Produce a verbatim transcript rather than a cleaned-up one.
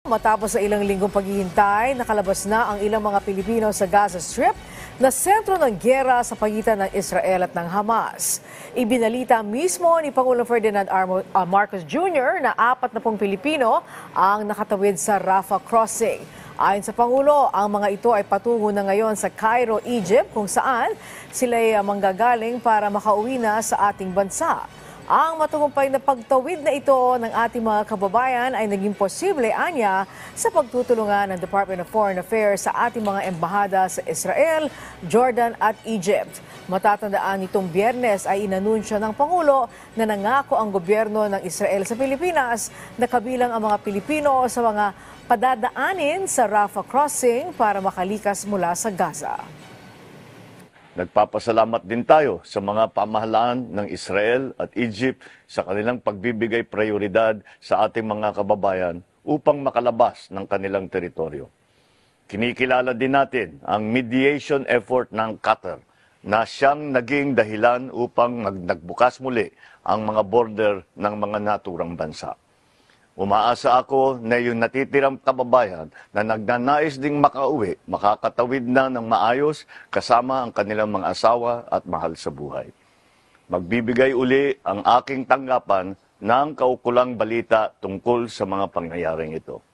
Matapos sa ilang linggong paghihintay, nakalabas na ang ilang mga Pilipino sa Gaza Strip na sentro ng giyera sa pagitan ng Israel at ng Hamas. Ibinalita mismo ni Pangulong Ferdinand R. Marcos Junior na apat na pong Pilipino ang nakatawid sa Rafah Crossing. Ayon sa Pangulo, ang mga ito ay patungo na ngayon sa Cairo, Egypt, kung saan sila ay manggagaling para makauwi na sa ating bansa. Ang matagumpay na pagtawid na ito ng ating mga kababayan ay naging posible anya sa pagtutulungan ng Department of Foreign Affairs sa ating mga embahada sa Israel, Jordan at Egypt. Matatandaan nitong Biyernes ay inanunsyo ng Pangulo na nangako ang gobyerno ng Israel sa Pilipinas na kabilang ang mga Pilipino sa mga padadaanin sa Rafah Crossing para makalikas mula sa Gaza. Nagpapasalamat din tayo sa mga pamahalaan ng Israel at Egypt sa kanilang pagbibigay prioridad sa ating mga kababayan upang makalabas ng kanilang teritoryo. Kinikilala din natin ang mediation effort ng Qatar na siyang naging dahilan upang nagbukas muli ang mga border ng mga naturang bansa. Umaasa ako na yung natitirang kababayan na nagnanais ding makauwi, makakatawid na ng maayos kasama ang kanilang mga asawa at mahal sa buhay. Magbibigay uli ang aking tanggapan ng kaukulang balita tungkol sa mga pangyayaring ito.